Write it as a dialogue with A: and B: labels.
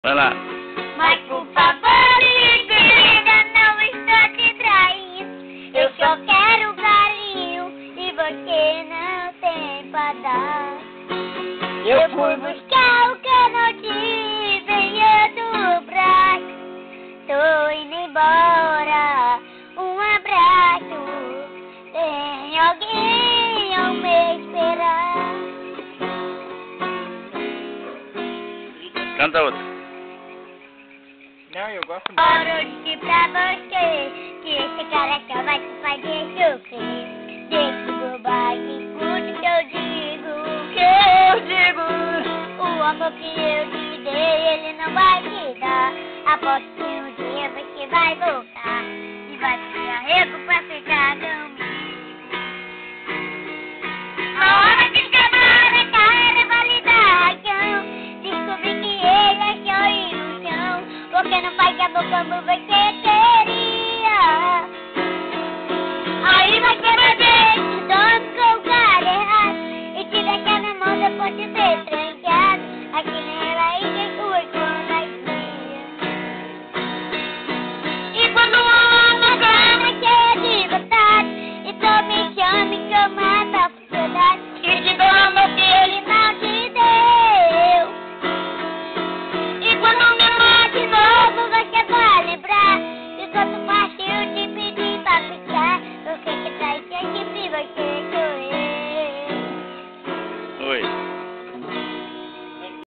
A: Vai lá.
B: Mas por favor, querida, não estou te traindo. Eu só quero carinho e você não tem pra dar. Eu fui buscar o que eu não tive em outro braço. Tô indo embora, um abraço. Tem alguém a me esperar.
A: Canta outra.
C: Não, eu gosto muito.
B: Oro de pra você, que esse cara só vai te fazer sofrer. Deixe bobagem, escute o que eu digo. O amor que eu te dei, ele não vai te dar. Aposto que um dia você vai voltar e vai ficar rico pra ficar comigo. A hora de chamar a cara validação, descobri que ele é só ilusão, porque não faz amor como você queria. Aí você vai ver que dorme com o cara errado e te deixa na mão depois de ser trancado. Aqui nela e que foi quando a dia. E quando o homem gana que é de vontade, então me chame que eu mato.